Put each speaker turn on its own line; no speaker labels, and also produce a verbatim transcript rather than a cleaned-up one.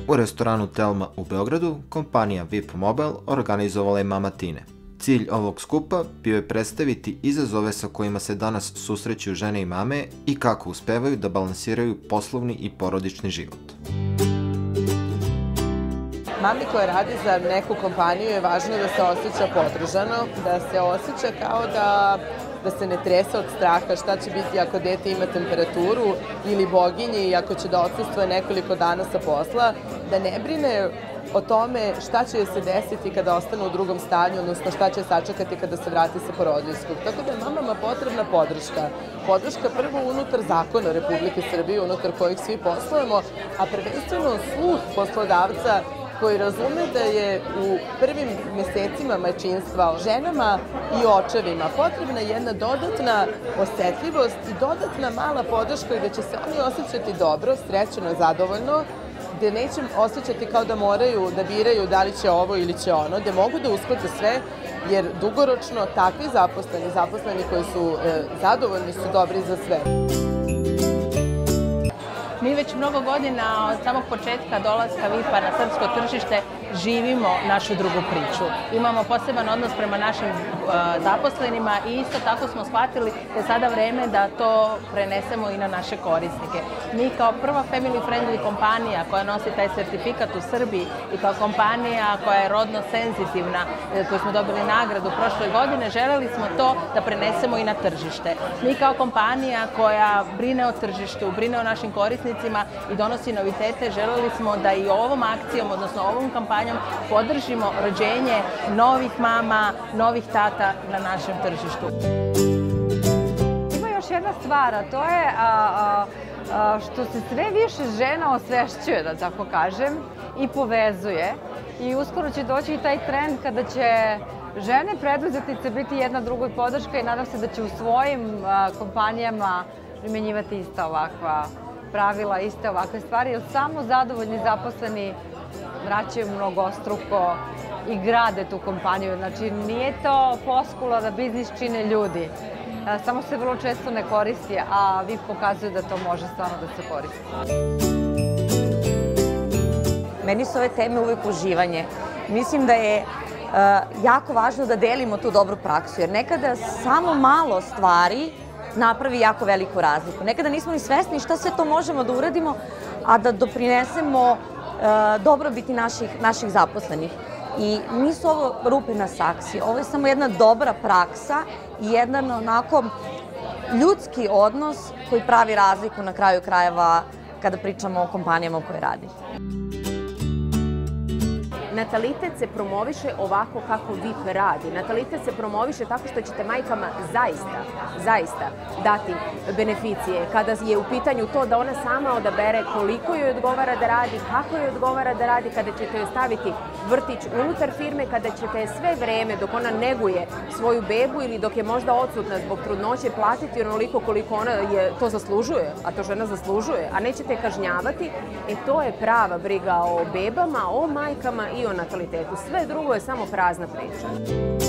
U restoranu Telma u Beogradu, kompanija V I P Mobile organizovala je Mamatine. Cilj ovog skupa bio je predstaviti izazove sa kojima se danas susreću žene i mame i kako uspevaju da balansiraju poslovni i porodični život.
Mami koja radi za neku kompaniju je važno da se osjeća podržano, da se osjeća kao da, da se ne trese od straha šta će biti ako dete ima temperaturu ili boginje i ako će da odsustvuje nekoliko dana sa posla, da ne brine o tome šta će joj se desiti kada ostane u drugom stanju, odnosno šta će sačekati kada se vrati sa porodiljskog. Tako da je mamama potrebna podrška. Podrška prvo unutar zakona Republike Srbije, unutar kojih svi poslujemo, a prvenstveno sluh poslodavca koji razume da je u prvim mesecima majčinstva ženama i očevima potrebna jedna dodatna osetljivost i dodatna mala podrška i da će se oni osjećati dobro, srećeno, zadovoljno, gde neće osjećati kao da moraju da biraju da li će ovo ili će ono, gde mogu da usklade sve, jer dugoročno takvi zaposleni, zaposleni koji su e, zadovoljni su dobri za sve.
Mi već mnogo godina od samog početka dolaska V I P-a na srpsko tržište živimo našu drugu priču. Imamo poseban odnos prema našim uh, zaposlenima i isto tako smo shvatili da je sada vreme da to prenesemo i na naše korisnike. Mi kao prva family friendly kompanija koja nosi taj sertifikat u Srbiji i kao kompanija koja je rodno senzitivna, koju smo dobili nagradu prošle godine, želeli smo to da prenesemo i na tržište. Mi kao kompanija koja brine o tržištu, brine o našim korisnicima i donosi novitete, želeli smo da i ovom akcijom, odnosno ovom kampanjom, podržimo rođenje novih mama, novih tata na našem tržištu.
Ima još jedna stvar, a to je a, a, a, što se sve više žena osvešćuje, da tako kažem, i povezuje. I uskoro će doći i taj trend kada će žene preduzetnice biti jedna drugoj podrška i nadam se da će u svojim a, kompanijama primenjivati ista ovakva pravila, iste ovakve stvari, jer samo zadovoljni zaposleni vraćaju mnogostruko i grade tu kompaniju. Znači, nije to floskula da biznis čine ljudi. Samo se vrlo često ne koristi, a V I P pokazuje da to može stvarno da se koristi.
Meni su ove teme uvek uživanje. Mislim da je jako važno da delimo tu dobru praksu, jer nekada samo malo stvari napravi jako veliku razliku. Nekada nismo ni svesni šta sve to možemo da uradimo, a da doprinesemo dobrobiti naših, naših zaposlenih. I nisu ovo rupe na saksiji, ovo je samo jedna dobra praksa i jedan onako ljudski odnos koji pravi razliku na kraju krajeva kada pričamo o kompanijama u kojoj radi.
Natalitet se promoviše ovako kako V I P radi. Natalitet se promoviše tako što ćete majkama zaista, zaista dati beneficije. Kada je u pitanju to da ona sama odabere koliko joj odgovara da radi, kako joj odgovara da radi, kada ćete joj staviti vrtić unutar firme, kada ćete sve vreme dok ona neguje svoju bebu ili dok je možda odsutna zbog trudnoće platiti onoliko koliko ona je, to zaslužuje, a to žena zaslužuje, a nećete kažnjavati, e to je prava briga o bebama, o majkama i o natalitetu. Sve drugo je samo prazna priča.